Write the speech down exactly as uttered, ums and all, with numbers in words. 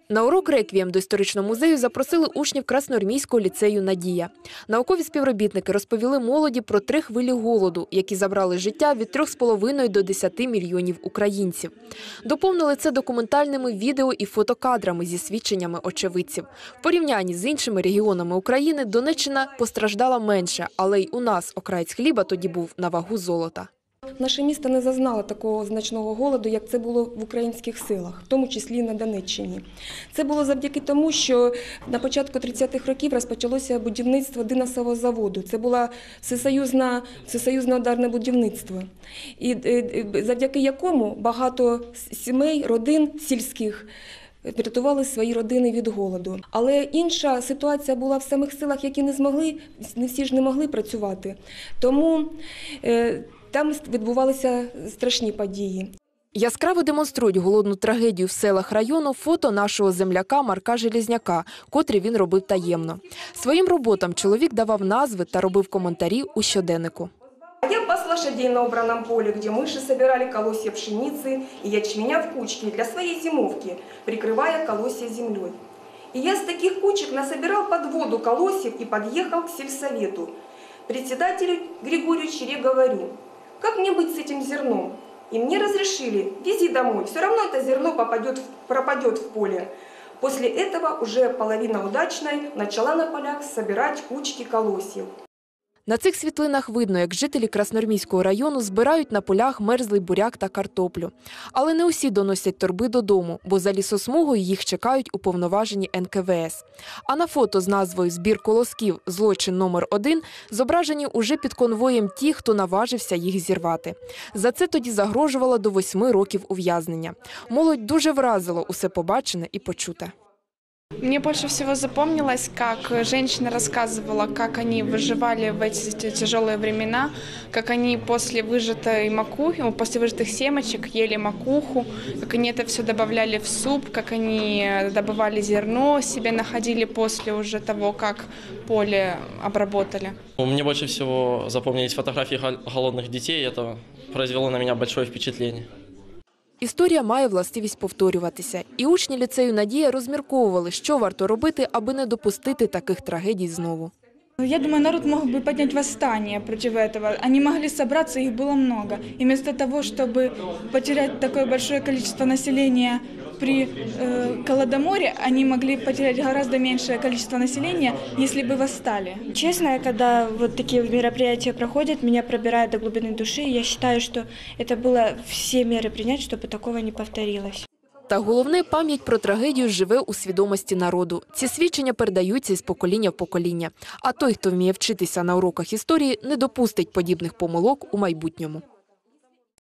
На урок «Реквієм» до історичного музею запросили учнів Красноармійського ліцею «Надія». Наукові співробітники розповіли молоді про три хвилі голоду, які забрали життя від трьох з половиною до десяти мільйонів українців. Доповнили це документальними відео і фотокадрами зі свідченнями очевидців. В порівнянні з іншими регіонами України Донеччина постраждала менше, але й у нас окраєць хліба тоді був на вагу золота. Наше місто не зазнало такого значного голоду, як це було в українських силах, в тому числі і на Донеччині. Це було завдяки тому, що на початку тридцятих років розпочалося будівництво Динасового заводу. Це було всесоюзне, всесоюзне ударне будівництво. І завдяки якому багато сімей, родин сільських врятували свої родини від голоду. Але інша ситуація була в самих селах, які не змогли, не всі ж не могли працювати. Тому е, там відбувалися страшні події. Яскраво демонструють голодну трагедію в селах району фото нашого земляка Марка Железняка, котрі він робив таємно. Своїм роботам чоловік давав назви та робив коментарі у щоденнику. Я пас лошадей на убранном поле, где мыши собирали колосья пшеницы и ячменя в кучки для своей зимовки, прикрывая колосья землей. И я с таких кучек насобирал под воду колосьев и подъехал к сельсовету. Председателю Григорию Чере говорю, как мне быть с этим зерном? И мне разрешили, вези домой, все равно это зерно попадет, пропадет в поле. После этого уже половина удачной начала на полях собирать кучки колосьев. На цих світлинах видно, як жителі Красноармійського району збирають на полях мерзлий буряк та картоплю. Але не усі доносять торби додому, бо за лісосмугою їх чекають уповноважені ен ка ве ес. А на фото з назвою «Збір колосків. Злочин номер один» зображені уже під конвоєм ті, хто наважився їх зірвати. За це тоді загрожувало до восьми років ув'язнення. Молодь дуже вразило усе побачене і почуте. Мне больше всего запомнилось, как женщина рассказывала, как они выживали в эти тяжелые времена, как они после выжатой макухи, после выжатых семечек ели макуху, как они это все добавляли в суп, как они добывали зерно себе, находили после уже того, как поле обработали. Мне больше всего запомнились фотографии голодных детей, это произвело на меня большое впечатление. Історія має властивість повторюватися. І учні ліцею «Надія» розмірковували, що варто робити, аби не допустити таких трагедій знову. Я думаю, народ мог бы поднять восстание против этого. Они могли собраться, их было много. И вместо того, чтобы потерять такое большое количество населения при э, Голодоморе, они могли потерять гораздо меньшее количество населения, если бы восстали. Честно, когда вот такие мероприятия проходят, меня пробирает до глубины души. Я считаю, что это было все меры принять, чтобы такого не повторилось. Та головне, пам'ять про трагедію живе у свідомості народу. Ці свідчення передаються із покоління в покоління. А той, хто вміє вчитися на уроках історії, не допустить подібних помилок у майбутньому.